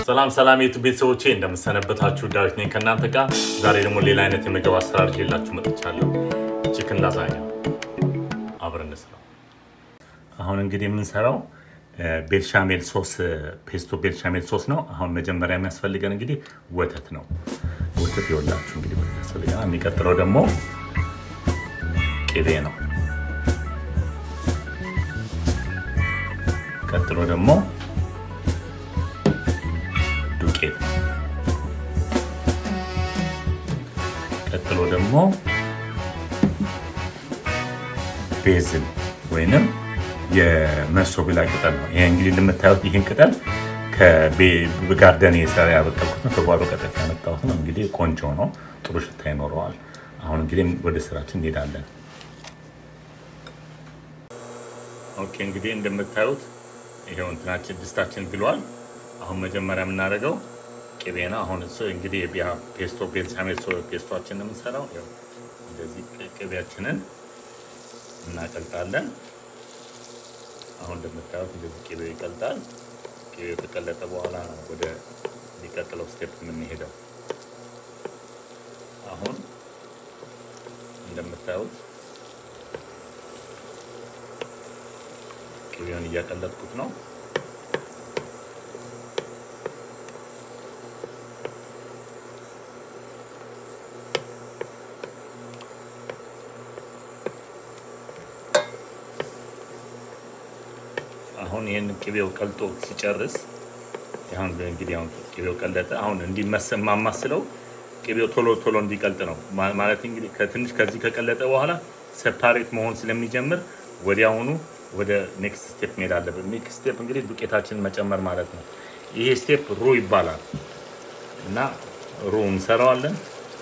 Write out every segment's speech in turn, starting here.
ሰላም ሰላም የቱ ቤተሰቦቼ እንደምሰነበታችሁ ዳዊት ነኝ ከናንተ ጋር ዛሬ ደግሞ ሌላ አይነት የምግብ አሰራር ይዤላችሁ መጥቻለሁ ቺክን ላዛኛ አብረን እንስራው አሁን እንግዲህ የምንሰራው ቤልሻሜል ሶስ ፔስቶ ቤልሻሜል ሶስ ነው አሁን መጀመሪያ የሚያስፈልገን እንግዲህ ወተት ነው ወተት ይወላችሁ እንግዲህ ያስፈልጋል የሚቀጥለው ደግሞ ቅቤ ነው ቀጥሎ ደግሞ ዱቄት ቀጥሎ ደግሞ ባዚል ወይንም የመሶብላ ቅጠል ነው ይሄ እንግዲህ ለምታዩት ይሄን ቅጠል ከጋርደን የሰራ ያበቀልኩት ነው ከጓሮ ቀጠፍ ያመጣሁት ነው እንግዲህ ቆንጆ ነው ጥሩ ሽታ ይኖረዋል አሁን እንግዲህ ወደ ስራችን እንሄዳለን ኦኬ እንግዲህ እንደምታዩት ይሄው እንትናችን ድስታችን ግሏል አሁን መጀመሪያ የምናደርገው ቅቤ ነው አሁን እሱ እንግዲህ የቢያ ፔስቶ ቤልሻሜል ፔስቶአችንን የምንሰራው ያው እንደዚህ ቅቤያችንን እናቀልጣለን አሁን እንደምታዩት እንደዚህ ቅቤው ይቀልጣል ቅቤው ከቀለጠ በኋላ ወደ የሚቀጥለው ስቴፕ የምንሄደው አሁን እንደምታዩት ቅቤውን እያቀለጥኩት ነው አሁን ይሄን ቅቤው ቀልጦ ሲጨርስ አሁን እንግዲህ አሁን ቅቤው ቀለጠ አሁን እንዲመስማማስለው ቅቤው ቶሎ እንዲቀልጥ ነው ማለት እንግዲህ ከትንሽ ከዚህ ከቀለጠ በኋላ ሴፓሬት መሆን ስለሚጀምር ወዲያውኑ ወደ ኔክስት ስቴፕ መሄድ አለብን ኔክስት ስቴፕ እንግዲህ ዱቄታችንን መጨመር ማለት ነው ይሄ ስቴፕ ሩ ይባላል እና ሩ እንሰራዋለን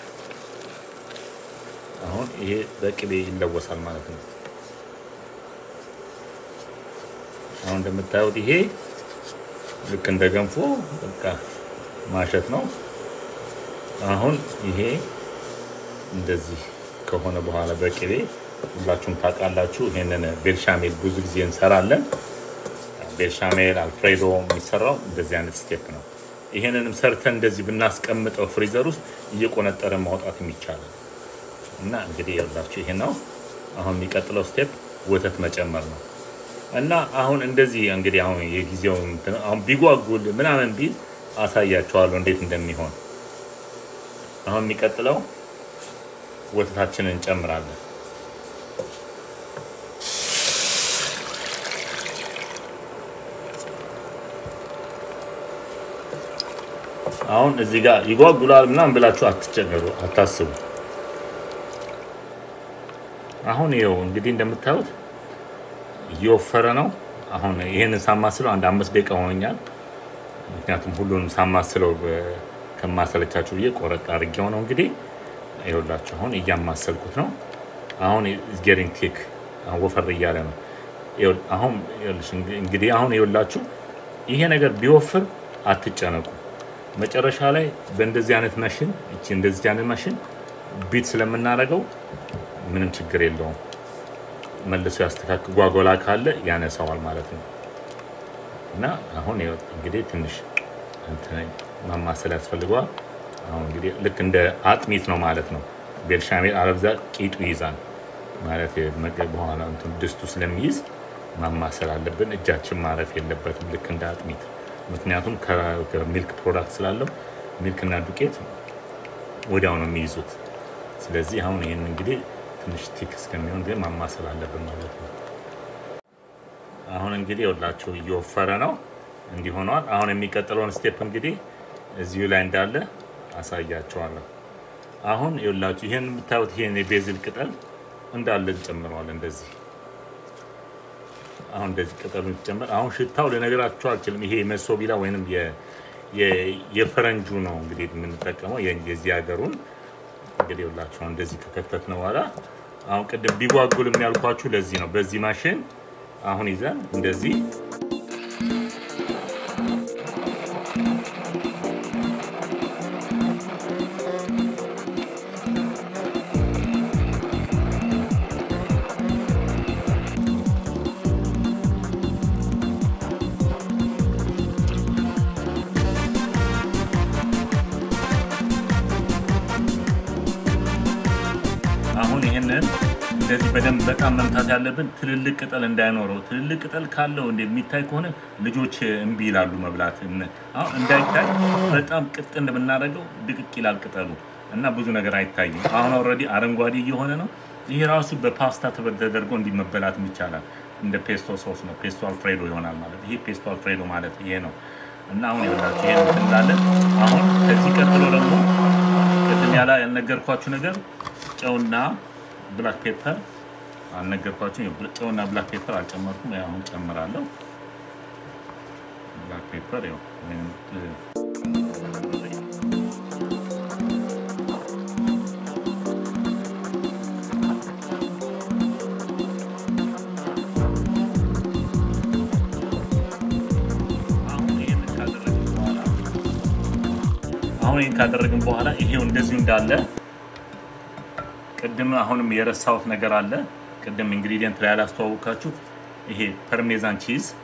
አሁን ይሄ በቅቤ ይለወሳል ማለት ነው አሁን እንደምታዩት ይሄ ልክ እንደ ገንፎ በቃ ማሸት ነው አሁን ይሄ እንደዚህ ከሆነ በኋላ በቅቤ ሁላችሁም ታውቃላችሁ ይሄንን ቤልሻሜል ብዙ ጊዜ እንሰራለን ቤልሻሜል አልፍሬዶ የሚሰራው እንደዚህ አይነት ስቴፕ ነው ይሄንንም ሰርተን እንደዚህ ብናስቀምጠው ፍሪዘር ውስጥ እየቆነጠረ ማውጣት የሚቻለው እና እንግዲህ ያላችሁ ይሄ ነው አሁን የሚቀጥለው ስቴፕ ወተት መጨመር ነው እና አሁን እንደዚህ እንግዲህ አሁን የጊዜው አሁን ቢጓጉል ምናምን ቢል አሳያችኋለሁ እንዴት እንደሚሆን አሁን የሚቀጥለው ወተታችንን እንጨምራለን አሁን እዚህ ጋር ይጓጉላል ምናምን ብላችሁ አትጨነሩ አታስቡ አሁን ይሄው እንግዲህ እንደምታዩት ይወፈረ ነው አሁን ይሄን ሳማስለው አንድ 5 ደቂቃ ሆኖኛል ምክንያቱም ሁሉንም ሳማስለው ከማሰለቻችሁ እየቆረጥ አድርጌው ነው እንግዲህ ይኸውላችሁ አሁን እያማሰልኩት ነው አሁን is getting thick አሁን ወፈር እያለ ነው አሁን እንግዲህ አሁን ይኸውላችሁ ይሄ ነገር ቢወፍር አትጨነቁ መጨረሻ ላይ በእንደዚህ አይነት ማሽን እቺ እንደዚህ አይነት ማሽን ቢት ስለምናረጋው ምንም ችግር የለውም መልሶ ያስተካክል ጓጎላ ካለ ያነሳዋል ማለት ነው እና አሁን እንግዲህ ትንሽ እንትን ማማሰል ያስፈልጋል አሁን እንግዲህ ልክ እንደ አጥሚት ነው ማለት ነው ቤልሻሜል አረብዛ ቂጡ ይዛል ማለት መገብ በኋላ እንትን ድስቱ ስለሚይዝ ማማሰል አለብን እጃችን ማረፍ የለበትም ልክ እንደ አጥሚት ምክንያቱም ከሚልክ ፕሮዳክት ስላለው ሚልክና ዱቄት ወዲያው ነው የሚይዙት ስለዚህ አሁን ይሄን እንግዲህ ትንሽ ቲክ እስከሚሆን ግን ማማሰል አለብን ማለት ነው አሁን እንግዲህ ወላችሁ እየወፈረ ነው እንዲሆነዋል አሁን የሚቀጥለውን ስቴፕ እንግዲህ እዚሁ ላይ እንዳለ አሳያችኋለሁ አሁን ይኸውላችሁ ይሄን የምታዩት ይሄን የባዚል ቅጠል እንዳለ እንጨምረዋለን እንደዚህ አሁን እንደዚህ ቅጠሉን ጨምር አሁን ሽታው ለነገራችሁ አልችልም ይሄ መሶብላ ወይንም የፈረንጁ ነው እንግዲህ የምንጠቀመው የዚህ ሀገሩን እንግዲህ ይኸውላችሁ እንደዚህ ከከተት ነው ዋላ አሁን ቅድም ቢጓጉልም ያልኳችሁ ለዚህ ነው በዚህ ማሽን አሁን ይዘን እንደዚህ እንደዚህ በደንብ በጣም መምታት ያለብን ትልልቅ ቅጠል እንዳይኖረው ትልልቅ ቅጠል ካለው እንደሚታይ ከሆነ ልጆች እምቢ ይላሉ መብላት አሁን እንዳይታይ በጣም ቅጥን ብናደርገው ድቅቅ ይላል ቅጠሉ እና ብዙ ነገር አይታይም አሁን ኦሬዲ አረንጓዴ እየሆነ ነው ይሄ ራሱ በፓስታ ተደርጎ እንዲመበላት ይቻላል እንደ ፔስቶ ሶስ ነው ፔስቶ አልፍሬዶ ይሆናል ማለት ይሄ ፔስቶ አልፍሬዶ ማለት ይሄ ነው እና አሁን ይወላችሁ ይሄን እንላለን አሁን ከዚህ ቀጥሎ ደግሞ ቅድም ያልነገርኳችሁ ነገር ጨውና ብላክ ፔፐር አልነገርኳችሁ ጨውና ብላክ ፔፐር አልጨመርኩም አሁን ጨምራለሁ ብላክ ፔፐር ያው አሁን ይሄን ካደረግን በኋላ ይሄው እንደዚህ እንዳለ ቅድም አሁንም የረሳሁት ነገር አለ ቅድም ኢንግሪዲየንት ላይ ያላስተዋወቃችሁ ይሄ ፐርሜዛን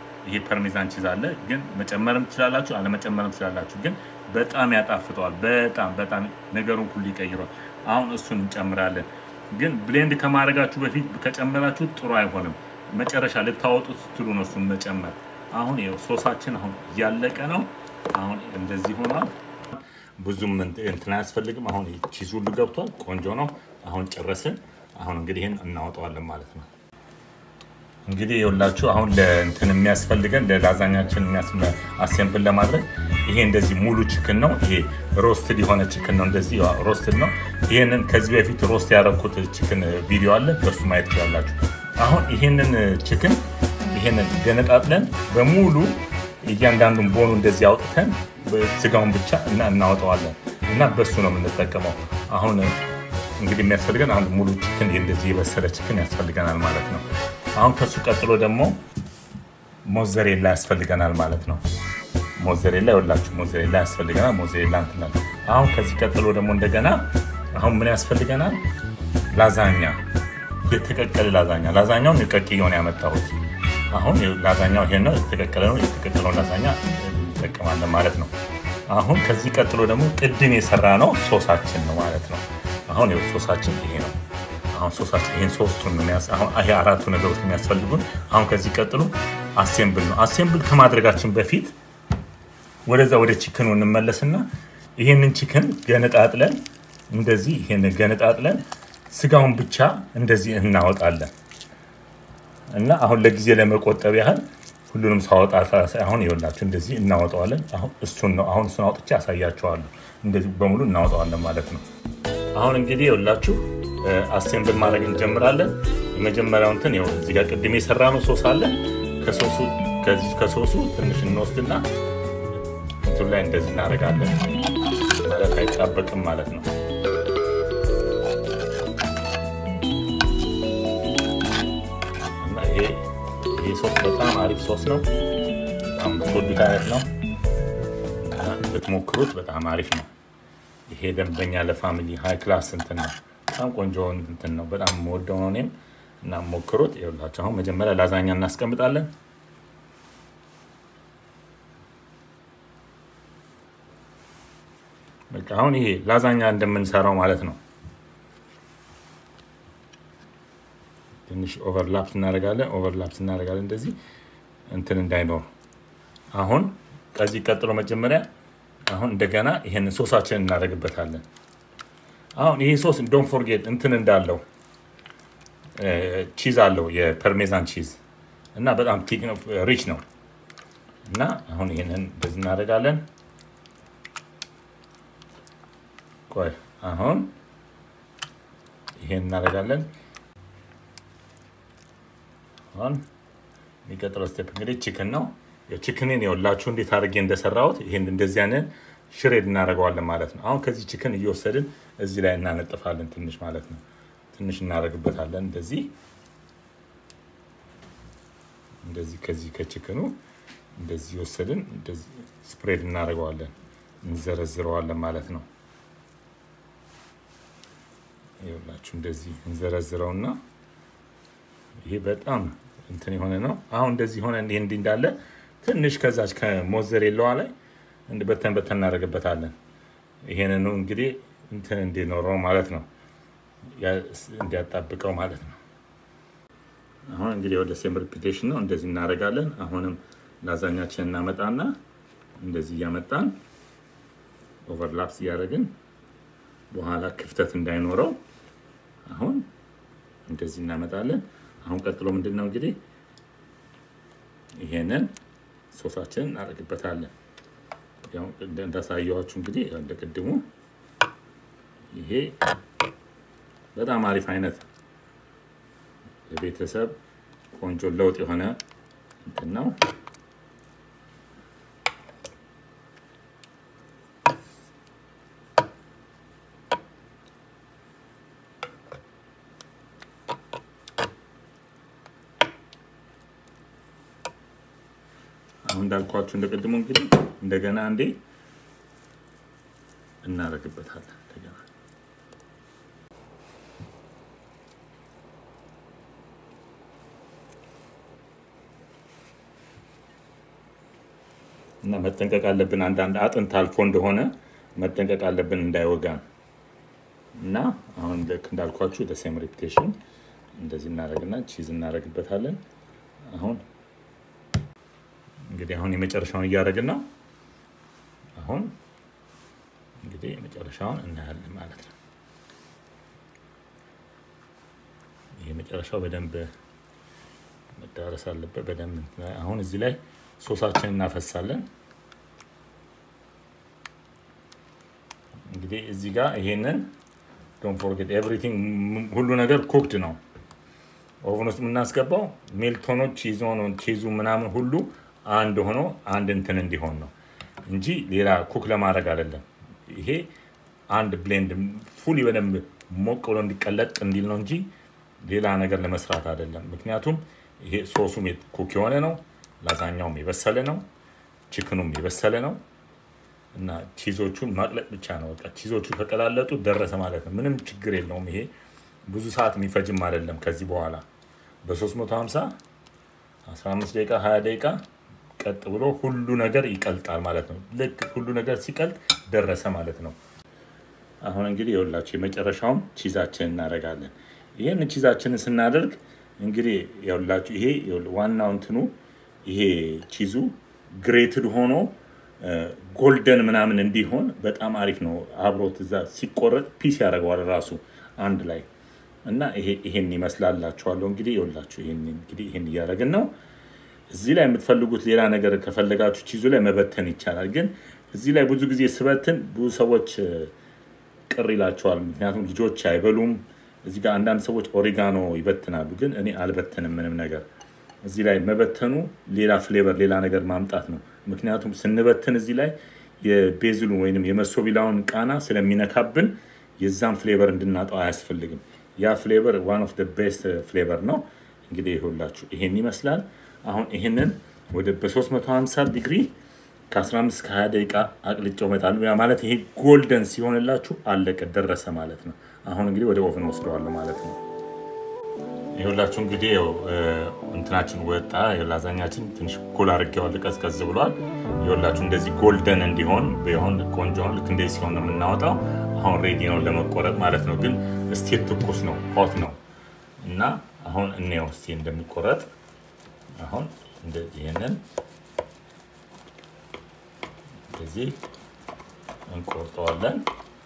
ቺዝ አለ ግን መጨመርም ትችላላችሁ አለመጨመርም ትችላላችሁ ግን በጣም ያጣፍጠዋል በጣም ነገሩን ሁሉ ይቀይራል አሁን እሱን እንጨምራለን ግን ብሌንድ ከማድረጋችሁ በፊት ከጨመራችሁ ጥሩ አይሆንም መጨረሻ ልታወጡት ስትሉ ነው እሱን መጨመር አሁን ይሄው ሶሳችን አሁን ያለቀ ነው አሁን እንደዚህ ሆኗል ብዙም እንትን አያስፈልግም አሁን ቺዙ ሁሉ ገብቷል ቆንጆ ነው አሁን ጨረስን አሁን እንግዲህ ይሄን እናወጣዋለን ማለት ነው እንግዲህ ይኸውላችሁ አሁን ለእንትን የሚያስፈልገን ለላዛኛችን አሴምብል ለማድረግ ይሄ እንደዚህ ሙሉ ቺክን ነው ይሄ ሮስትድ የሆነ ቺክን ነው እንደዚህ ሮስትድ ነው ይሄንን ከዚህ በፊት ሮስት ያደረኩት ቺክን ቪዲዮ አለ በሱ ማየት ይችላልላችሁ አሁን ይሄንን ቺክን ይሄንን ገነጣጥለን በሙሉ እያንዳንዱን ቦኑ እንደዚህ አውጥተን ስጋውን ብቻ እናወጣዋለን እና በሱ ነው የምንጠቀመው አሁን እንግዲህ የሚያስፈልገን አንድ ሙሉ ቺክን እንደዚህ የበሰለ ቺክን ያስፈልገናል ማለት ነው አሁን ከሱ ቀጥሎ ደግሞ ሞዛሬላ ያስፈልገናል ማለት ነው ሞዛሬላ ይወላችሁ ሞዛሬላ ያስፈልገናል ሞዛሬላ እንትናል አሁን ከዚህ ቀጥሎ ደግሞ እንደገና አሁን ምን ያስፈልገናል ላዛኛ የተቀቀለ ላዛኛውን ቀቅየውን ያመጣሁት አሁን ላዛኛው ይሄ ነው የተቀቀለው ላዛኛ እንጠቀማለን ማለት ነው አሁን ከዚህ ቀጥሎ ደግሞ ቅድም የሰራነው ሶሳችን ነው ማለት ነው አሁን ሶሳችን ይሄ ነው አሁን ሶሳችን ይሄን ሶስቱን ነው አሁን ይሄ አራቱ ነገሮች የሚያስፈልጉን አሁን ከዚህ ቀጥሎ አሴምብል ነው አሴምብል ከማድረጋችን በፊት ወደ ቺክኑ እንመለስና ይሄንን ቺክን ገነጣጥለን እንደዚህ ይሄንን ገነጣጥለን ስጋውን ብቻ እንደዚህ እናወጣለን እና አሁን ለጊዜ ለመቆጠብ ያህል ሁሉንም ሳወጣ አሁን ይወላችሁ እንደዚህ እናወጣዋለን አሁን እሱን አውጥቼ ያሳያችኋለሁ እንደዚህ በሙሉ እናወጣዋለን ማለት ነው አሁን እንግዲህ ይወላችሁ አሴምብል ማድረግ እንጀምራለን የመጀመሪያው እንትን ይኸው እዚህ ጋር ቅድም የሰራነው ሶስ አለ ከሶሱ ትንሽ እንወስድና እንትን ላይ እንደዚህ እናደርጋለን ማለት አይጣበቅም ማለት ነው ይሄ ሶስ በጣም አሪፍ ሶስ ነው በጣም ተወዳጅ አይነት ነው ብትሞክሩት በጣም አሪፍ ነው ይሄ ደንበኛ ለፋሚሊ ሃይ ክላስ እንትን ነው በጣም ቆንጆ እንትን ነው በጣም ወደው ነው እኔም እና ሞክሩት ይኸውላችሁ አሁን መጀመሪያ ላዛኛ እናስቀምጣለን በቃ አሁን ይሄ ላዛኛ እንደምንሰራው ማለት ነው ትንሽ ኦቨርላፕ እናደርጋለን እንደዚህ እንትን እንዳይኖር አሁን ከዚህ ቀጥሎ መጀመሪያ አሁን እንደገና ይሄን ሶሳችን እናደርግበታለን አሁን ይሄ ሶስ ዶንት ፎርጌት እንትን እንዳለው ቺዝ አለው የፐርሜዛን ቺዝ እና በጣም ቲክ ነው ሪች ነው እና አሁን ይሄንን እንደዚህ እናደርጋለን ቆይ አሁን ይሄን እናደርጋለን አሁን የሚቀጥለው ስቴፕ እንግዲህ ቺክን ነው የቺክንን ይወላችሁ እንዴት አድርጌ እንደሰራሁት ይሄን እንደዚህ አይነት ሽሬድ እናደርገዋለን ማለት ነው አሁን ከዚህ ቺክን እየወሰድን እዚህ ላይ እናነጥፋለን ትንሽ ማለት ነው ትንሽ እናደርግበታለን እንደዚህ ከዚህ ከቺክኑ እንደዚህ ወሰድን እንደዚህ ስፕሬድ እናደርገዋለን እንዘረዝረዋለን ማለት ነው ይኸውላችሁ እንደዚህ እንዘረዝረውና ይሄ በጣም እንትን የሆነ ነው አሁን እንደዚህ ሆነ እንዴ እንዳለ ትንሽ ከዛች ከሞዛሬላዋ ላይ በተን እናደርግበታለን ይሄንን ነው እንግዲህ እንትን እንዲኖረው ማለት ነው እንዲያጣብቀው ማለት ነው አሁን እንግዲህ ወደ ሴም ሪፒቴሽን ነው እንደዚህ እናደርጋለን አሁንም ላዛኛችንን እናመጣና እንደዚህ ያመጣን ኦቨርላፕስ ያደርግን በኋላ ክፍተት እንዳይኖረው አሁን እንደዚህ እናመጣለን አሁን ቀጥሎ ምንድነው እንግዲህ ይሄንን ሶሳችንን እናደርግበታለን ያው እንደታሳየዋችሁ እንግዲህ እንደቀድሙ ይሄ በጣም አሪፍ አይነት ለቤተሰብ ቆንጆ ለውጥ የሆነ እንትን ነው አሁን እንዳልኳችሁ እንደቀድሞ እንግዲህ እንደገና አንዴ እናደርግበታለን እንደገና እና መጠንቀቅ አለብን አንዳንድ አጥንት አልፎ እንደሆነ መጠንቀቅ አለብን እንዳይወጋን እና አሁን ልክ እንዳልኳችሁ the same repetition እንደዚህ እናደርግና ቺዝ እናደርግበታለን አሁን እንግዲህ አሁን የመጨረሻውን ያደርግና ነው አሁን እንግዲህ የመጨረሻውን እናያለን ማለት ነው የመጨረሻው በደንብ መዳረስ አለበት በደንብ አሁን እዚህ ላይ ሶሳችንን እናፈሳለን እንግዲህ እዚህ ጋር ይሄንን don't forget everything ሁሉ ነገር cooked ነው ኦቨን ውስጥ እናስገባው ሜልቶኖች ቺዙ ምናምን ሁሉ አንድ ሆኖ አንድ እንትን እንዲሆን ነው እንጂ ሌላ ኩክ ለማድረግ አይደለም ይሄ አንድ ብሌንድ ፉሊ በደንብ ሞቅ ብሎ እንዲቀለጥ እንዲል ነው እንጂ ሌላ ነገር ለመስራት አይደለም ምክንያቱም ይሄ ሶሱም ኩክ የሆነ ነው ላዛኛውም የበሰለ ነው ቺክኑም የበሰለ ነው እና ቺዞቹን ማቅለጥ ብቻ ነው በቃ ቺዞቹ ተቀላለጡ ደረሰ ማለት ነው ምንም ችግር የለውም ይሄ ብዙ ሰዓት የሚፈጅም አይደለም ከዚህ በኋላ በ350 15 ደቂቃ 20 ደቂቃ ቀጥ ብሎ ሁሉ ነገር ይቀልጣል ማለት ነው ልክ ሁሉ ነገር ሲቀልጥ ደረሰ ማለት ነው አሁን እንግዲህ ይኸውላችሁ የመጨረሻውን ቺዛችንን እናደርጋለን ይሄን ቺዛችንን ስናደርግ እንግዲህ ይኸውላችሁ ይሄ ዋናው እንትኑ ይሄ ቺዙ ግሬትድ ሆኖ ጎልደን ምናምን እንዲሆን በጣም አሪፍ ነው አብሮት እዛ ሲቆረጥ ፒስ ያደርገዋል ራሱ አንድ ላይ እና ይሄን ይመስላልላችኋለሁ እንግዲህ ይኸውላችሁ ይሄን ያደርግን ነው እዚህ ላይ የምትፈልጉት ሌላ ነገር ከፈለጋችሁ ቺዙ ላይ መበተን ይቻላል ግን እዚህ ላይ ብዙ ጊዜ ስበትን ብዙ ሰዎች ቅር ይላቸዋል ምክንያቱም ልጆች አይበሉም እዚህ ጋር አንዳንድ ሰዎች ኦሪጋኖ ይበትናሉ ግን እኔ አልበተንም ምንም ነገር እዚህ ላይ መበተኑ ሌላ ፍሌቨር ሌላ ነገር ማምጣት ነው ምክንያቱም ስንበትን እዚህ ላይ የቤዝሉ ወይንም የመሶቢላውን ቃና ስለሚነካብን የዛን ፍሌቨር እንድናጣው አያስፈልግም ያ ፍሌቨር one of the best flavor ነው እንግዲህ ይሁላችሁ ይሄን ይመስላል አሁን ይሄንን ወደ በ350 ዲግሪ ከ15 ከ20 ደቂቃ አቅልጬው መጣለሁ ያ ማለት ይሄ ጎልደን ሲሆንላችሁ አለቀ ደረሰ ማለት ነው አሁን እንግዲህ ወደ ኦቨን ወስደዋለሁ ማለት ነው ይሁላችሁ እንግዲህ እንትናችን ወጣ የላዛኛችን ትንሽ ኩል አድርጌዋለሁ ቀዝቀዝ ብሏል ይሁላችሁ እንደዚህ ጎልደን እንዲሆን በሆን ቆንጆ ልክ እንደዚህ ሲሆን ነው የምናወጣው አሁን ሬዲ ነው ለመቆረጥ ማለት ነው ግን ስቲል ትኩስ ነው ሆት ነው እና አሁን እንየው እስቲ እንደሚቆረጥ አሁን እንደዚህ ይሄንን እንደዚህ እንቆርጠዋለን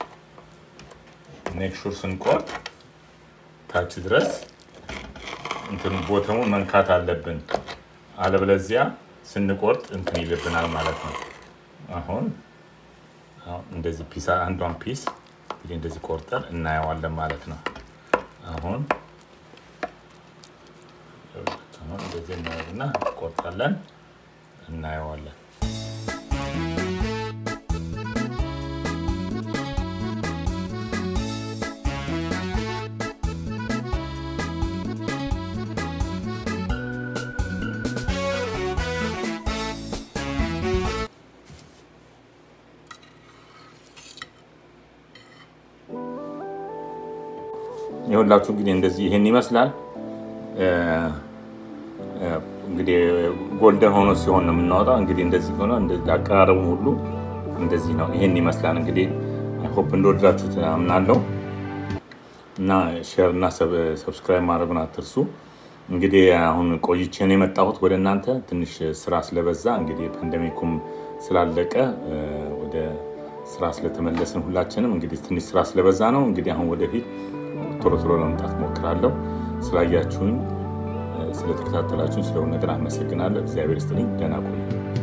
ሜክ ሹር ስንቆርጥ ታች ድረስ እንትን ቦታውን መንካት አለብን አለበለዚያ ስንቆርጥ እንትን ይልብናል ማለት ነው አሁን እንደዚህ ፒስ አንዷን ፒስ እንደዚህ ቆርጠን እናየዋለን ማለት ነው አሁን እንደዚህ እናየውና ቆርጠለን እናየዋለን ይኸውላችሁ እንግዲህ እንደዚህ ይሄን ይመስላል እንግዲህ ጎልደን ሆኖ ሲሆን ነው የምናወጣው እንግዲህ እንደዚህ ሆኖ እንደዚህ አቀራረቡ ሁሉ እንደዚህ ነው ይሄን ይመስላል እንግዲህ አይ ሆፕ እንደወደዳችሁት አምናለሁ እና ሼር እና ሰብስክራይብ ማድረጉን አትርሱ እንግዲህ አሁን ቆይቼ ነው የመጣሁት ወደ እናንተ ትንሽ ስራ ስለበዛ እንግዲህ ፓንደሚኩም ስላለቀ ወደ ስራ ስለተመለስን ሁላችንም እንግዲህ ትንሽ ስራ ስለበዛ ነው እንግዲህ አሁን ወደፊት ቶሎ ለመምጣት ሞክራለሁ ስላያችሁኝ ስለተከታተላችሁኝ ስለሆነ ነገር አመሰግናለሁ እግዚአብሔር ይስጥልኝ ደህና ቆዩ